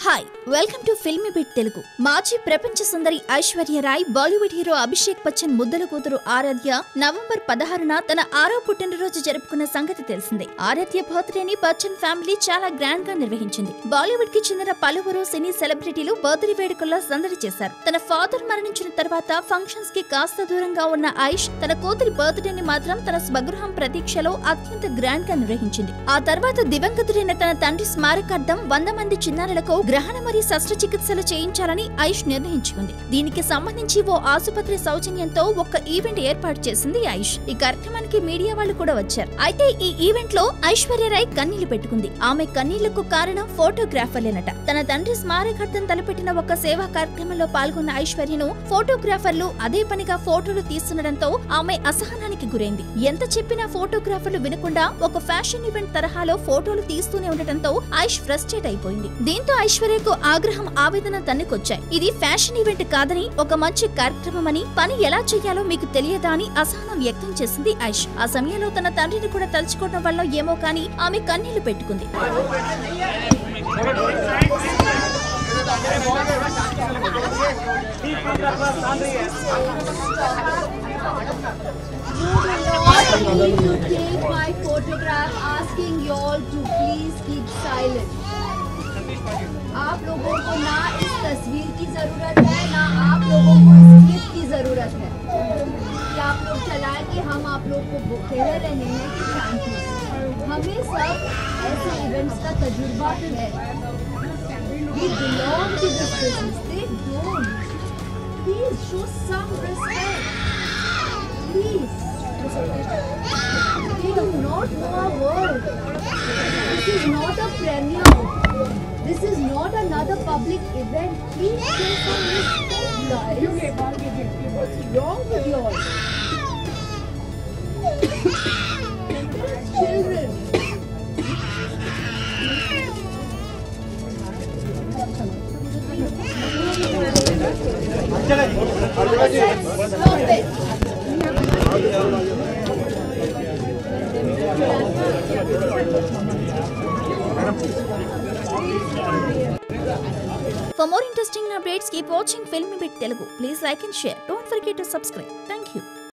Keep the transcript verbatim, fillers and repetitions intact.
Hi welcome to filmy bit Telugu. మాజీ ప్రపంచ సుందరి ఐశ్వర్య రాయ్ బాలీవుడ్ హీరో అభిషేక్ బచ్చన్ ముద్దల కూతురు ఆరాధ్య నవంబర్ పదహారున తన ఆరో పుట్టినరోజు జరుపుకున్న సంగతి తెలిసిందే. ఆరాధ్య బర్త్డేని బచ్చన్ ఫ్యామిలీ చాలా గ్రాండ్ గా నిర్వహించింది. బాలీవుడ్ కి చెందిన పలువురు సినీ సెలబ్రిటీలు బర్త్డే వేడుకల్లో సందడి చేశారు. తన ఫాదర్ మరణించిన తర్వాత ఫంక్షన్స్ కి కాస్త దూరంగా ఉన్న ఐష్ తన కూతురి బర్త్డేని మాత్రం తన స్వగృహం ప్రతీక్షలో అత్యంత గ్రాండ్ గా నిర్వహించింది. ఆ తర్వాత దివంగతుడైన తన తండ్రి స్మారకార్థం వంద మంది చిన్నారులకు గ్రహణ మరియు శస్త్రచికిత్సలు చేయించాలని ఐష్ నిర్ణయించుకుంది. దీనికి సంబంధించి ఓ ఆసుపత్రి సౌజన్యంతో ఒక ఈవెంట్ ఏర్పాటు చేసింది ఐష్. ఈ కార్యక్రమానికి మీడియా వాళ్ళు కూడా వచ్చారు. అయితే ఈ ఈవెంట్ లో ఐశ్వర్య రాయ్ కన్నీళ్లు పెట్టుకుంది. ఆమె కన్నీళ్లకు కారణం ఫోటోగ్రాఫర్లేనట. తన తండ్రి స్మారకార్థం తలపెట్టిన ఒక సేవా కార్యక్రమంలో పాల్గొన్న ఐశ్వర్యను ఫోటోగ్రాఫర్లు అదే పనిగా ఫోటోలు తీస్తుండటంతో ఆమె అసహనానికి గురైంది. ఎంత చెప్పినా ఫోటోగ్రాఫర్లు వినకుండా ఒక ఫ్యాషన్ ఈవెంట్ తరహాలో ఫోటోలు తీస్తూనే ఉండటంతో ఐష్ ఫ్రస్ట్రేట్ అయిపోయింది. దీంతో ఐశ్వర్యకు ఆగ్రహం ఆవేదన తన్నుకొచ్చాయి. ఇది ఫ్యాషన్ ఈవెంట్ కాదని ఒక మంచి కార్యక్రమమని, పని ఎలా చేయాలో మీకు తెలియదా అని అసహనం వ్యక్తం చేసింది ఐష్. ఆ సమయంలో తన తండ్రిని కూడా తలుచుకోవడం వల్ల ఏమో కానీ ఆమె కన్నీళ్లు పెట్టుకుంది. आप लोगों को ना इस तस्वीर की जरूरत है, ना आप लोगों को इस क्लिप की जरूरत है कि आप लोग चलाएं कि हम आप लोग को कह रहे हैं कि शांति। हमें सब ऐसे इवेंट्स का तजुर्बा है. We belong to this business. They don't. Please show some respect. Please. They do not know our world. This is not a premiere. This is not another public event. Please show some respect, guys. What's wrong with you all? Children. Stop it. For more interesting updates, keep watching Filmy Bit Telugu. Please like and share. Don't forget to subscribe. Thank you.